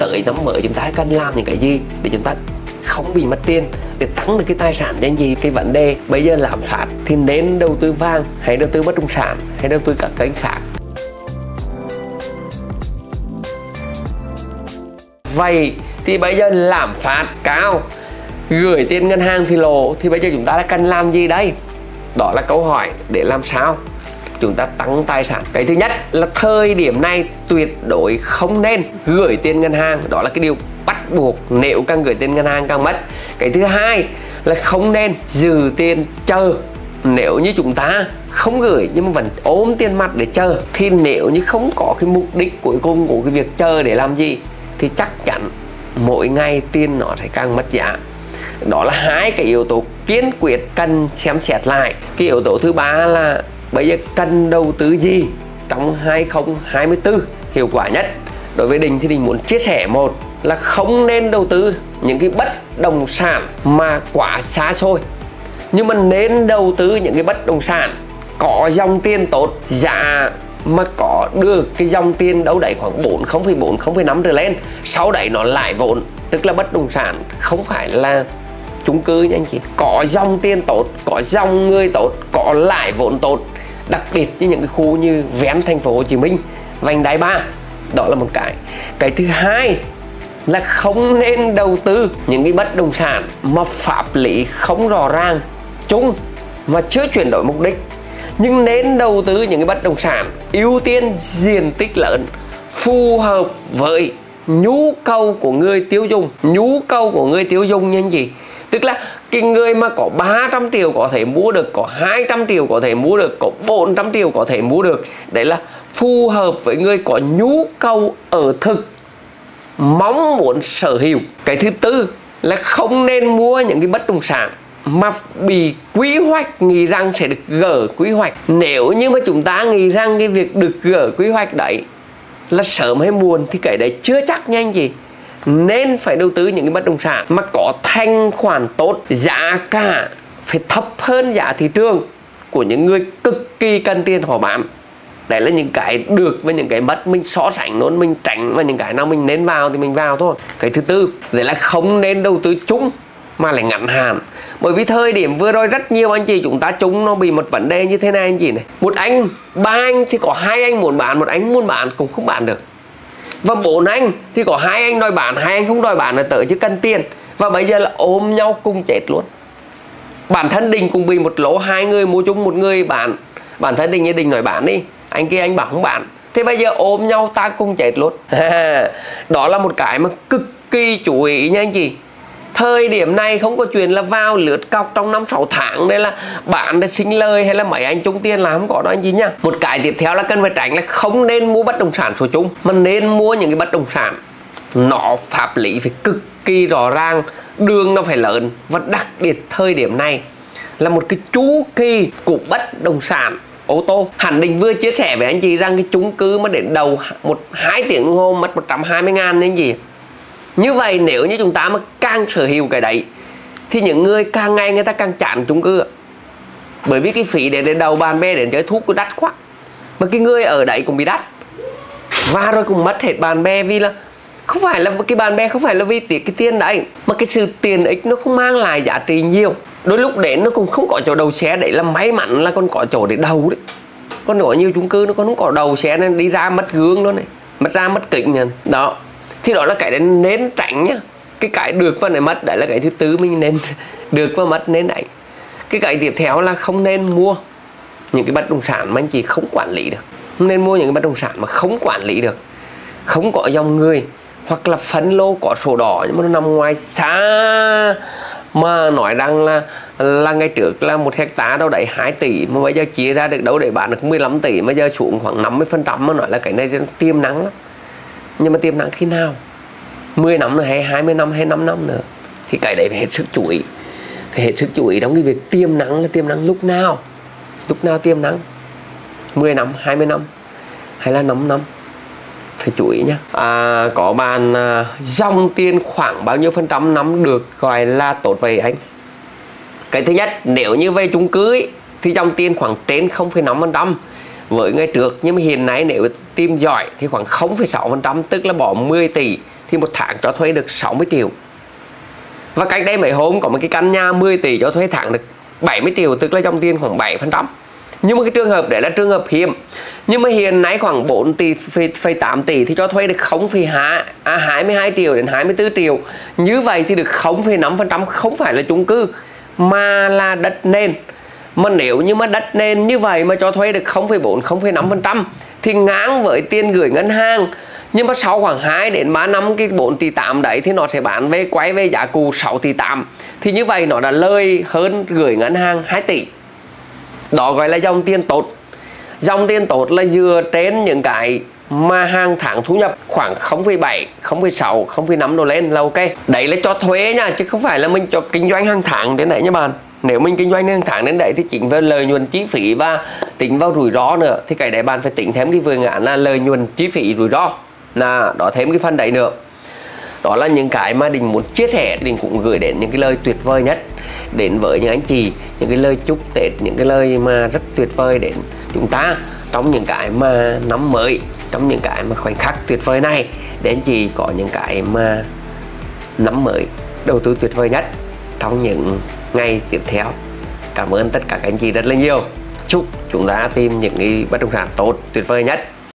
tới năm mới chúng ta cần làm những cái gì để chúng ta không bị mất tiền, để tăng được cái tài sản cho anh chị. Cái vấn đề bây giờ lạm phát thì nên đầu tư vàng hay đầu tư bất động sản hay đầu tư các kênh khác. Vậy thì bây giờ lạm phát cao, gửi tiền ngân hàng thì lộ, thì bây giờ chúng ta đã cần làm gì đây? Đó là câu hỏi để làm sao chúng ta tăng tài sản. Cái thứ nhất là thời điểm này tuyệt đối không nên gửi tiền ngân hàng, đó là cái điều bắt buộc, nếu càng gửi tiền ngân hàng càng mất. Cái thứ hai là không nên giữ tiền chờ. Nếu như chúng ta không gửi nhưng mà vẫn ôm tiền mặt để chờ, thì nếu như không có cái mục đích cuối cùng của cái việc chờ để làm gì, thì chắc chắn mỗi ngày tiền nó sẽ càng mất giá. Đó là hai cái yếu tố kiên quyết cần xem xét lại. Cái yếu tố thứ ba là bây giờ cần đầu tư gì trong 2024 hiệu quả nhất. Đối với Đình thì Đình muốn chia sẻ, một là không nên đầu tư những cái bất động sản mà quá xa xôi, nhưng mà nên đầu tư những cái bất động sản có dòng tiền tốt, giá mà có được cái dòng tiền đâu đấy khoảng 0,4, 0,5 trở lên, sau đấy nó lại vốn. Tức là bất động sản không phải là chung cư nha anh chị, có dòng tiền tốt, có dòng người tốt, có lãi vốn tốt, đặc biệt như những cái khu như ven thành phố Hồ Chí Minh, vành đai 3. Đó là một cái. Cái thứ hai là không nên đầu tư những cái bất động sản mà pháp lý không rõ ràng, chung mà chưa chuyển đổi mục đích. Nhưng nên đầu tư những cái bất động sản ưu tiên diện tích lớn, phù hợp với nhu cầu của người tiêu dùng. Nhu cầu của người tiêu dùng như gì? Tức là cái người mà có 300 triệu có thể mua được, có 200 triệu có thể mua được, có 400 triệu có thể mua được. Đấy là phù hợp với người có nhu cầu ở thực, mong muốn sở hữu. Cái thứ tư là không nên mua những cái bất động sản mà bị quy hoạch, nghĩ rằng sẽ được gỡ quy hoạch. Nếu như mà chúng ta nghĩ rằng cái việc được gỡ quy hoạch đấy là sớm hay muộn thì cái đấy chưa chắc nha anh chị. Nên phải đầu tư những cái bất động sản mà có thanh khoản tốt, giá cả phải thấp hơn giá thị trường của những người cực kỳ cần tiền họ bán. Đấy là những cái được với những cái mất, mình so sánh luôn, mình tránh, và những cái nào mình nên vào thì mình vào thôi. Cái thứ tư, đấy là không nên đầu tư chung mà lại ngắn hạn. Bởi vì thời điểm vừa rồi rất nhiều anh chị chúng ta chung nó bị một vấn đề như thế này anh chị này. Một anh, ba anh thì có hai anh muốn bán, một anh muốn bán cũng không bán được. Và 4 anh thì có 2 anh đòi bán, 2 anh không đòi bán là tới chứ cần tiền. Và bây giờ là ôm nhau cùng chết luôn. Bản thân Đình cũng bị một lỗ, 2 người mua chung, một người bán. Bản thân Đình như Đình nói bán đi, anh kia anh bảo không bán. Thế bây giờ ôm nhau ta cùng chết luôn. Đó là một cái mà cực kỳ chú ý nha anh chị. Thời điểm này không có chuyện là vào lướt cọc trong 5-6 tháng đây là bạn để sinh lời hay là mấy anh chung tiền là không có đó anh chị nhá. Một cái tiếp theo là cần phải tránh là không nên mua bất động sản số chung, mà nên mua những cái bất động sản nó pháp lý phải cực kỳ rõ ràng, đường nó phải lớn. Và đặc biệt thời điểm này là một cái chu kỳ của bất động sản ô tô. Hẳn Đình vừa chia sẻ với anh chị rằng cái chung cư mà đến đầu 1-2 tiếng đồng hồ mất 120.000 nên gì. Như vậy nếu như chúng ta mà càng sở hữu cái đấy thì những người càng ngày người ta càng chán chung cư. Bởi vì cái phí để đầu bạn bè đến chơi thuốc cũng đắt quá, mà cái người ở đấy cũng bị đắt, và rồi cũng mất hết bạn bè. Vì là không phải là cái bạn bè không phải là vì cái tiền đấy, mà cái sự tiền ích nó không mang lại giá trị nhiều. Đôi lúc đến nó cũng không có chỗ đầu xe, đấy là may mắn là còn có chỗ để đầu đấy. Còn có nhiều chung cư nó còn không có đầu xe nên đi ra mất gương luôn này, mất ra mất kính này. Đó thì đó là cái đấy nên tránh nhá. Cái được và này mất, đấy là cái thứ tư mình nên được và mất nên đấy. Cái tiếp theo là không nên mua những cái bất động sản mà anh chị không quản lý được. Không nên mua những cái bất động sản mà không quản lý được, không có dòng người, hoặc là phân lô có sổ đỏ nhưng mà nó nằm ngoài xa. Mà nói rằng là ngày trước là 1 hectare đâu đấy 2 tỷ, mà bây giờ chia ra được đâu để bán được 15 tỷ, bây giờ xuống khoảng 50%, mà nói là cái này tiềm năng lắm. Nhưng mà tiềm năng khi nào? 10 năm nữa hay 20 năm hay 5 năm nữa? Thì cái đấy phải hết sức chú ý. Phải hết sức chú ý trong cái việc tiềm năng là tiềm năng lúc nào? Lúc nào tiềm năng? 10 năm, 20 năm hay là 5 năm? Phải chú ý nhá. Có bàn dòng tiền khoảng bao nhiêu % năm được gọi là tốt vậy anh? Cái thứ nhất, nếu như về chung cư ấy, thì dòng tiền khoảng trên 0,5% với ngày trước. Nhưng mà hiện nay nếu tìm giỏi thì khoảng 0,6%, tức là bỏ 10 tỷ thì một tháng cho thuê được 60 triệu. Và cách đây mấy hôm có một cái căn nhà 10 tỷ cho thuê tháng được 70 triệu, tức là dòng tiền khoảng 7%. Nhưng mà cái trường hợp đấy là trường hợp hiếm. Nhưng mà hiện nay khoảng 4 tỷ, 8 tỷ thì cho thuê được 22 triệu đến 24 triệu. Như vậy thì được 0,5%, không phải là chung cư mà là đất nền. Mà nếu như mà đất nền như vậy mà cho thuê được 0,4, 0,5% thì ngang với tiền gửi ngân hàng. Nhưng mà sau khoảng 2 đến 3 năm cái 4 tỷ 8 đấy thì nó sẽ bán về, quay về giá cũ 6 tỷ 8. Thì như vậy nó đã lời hơn gửi ngân hàng 2 tỷ. Đó gọi là dòng tiền tốt. Dòng tiền tốt là dựa trên những cái mà hàng tháng thu nhập khoảng 0,7, 0,6, 0,5 đổ lên là ok. Đấy là cho thuê nha, chứ không phải là mình cho kinh doanh hàng tháng đến đấy nha bạn. Nếu mình kinh doanh hàng tháng đến đấy thì chính vào lợi nhuận chi phí và tính vào rủi ro nữa, thì cái đấy bạn phải tính thêm cái phương án là lợi nhuận chi phí rủi ro, là đó, thêm cái phần đấy nữa. Đó là những cái mà Đình muốn chia sẻ. Đình cũng gửi đến những cái lời tuyệt vời nhất đến với những anh chị, những cái lời chúc Tết, những cái lời mà rất tuyệt vời đến chúng ta trong những cái mà năm mới, trong những cái mà khoảnh khắc tuyệt vời này, để anh chị có những cái mà năm mới đầu tư tuyệt vời nhất trong những ngày tiếp theo. Cảm ơn tất cả các anh chị rất là nhiều. Chúc chúng ta tìm những cái bất động sản tốt tuyệt vời nhất.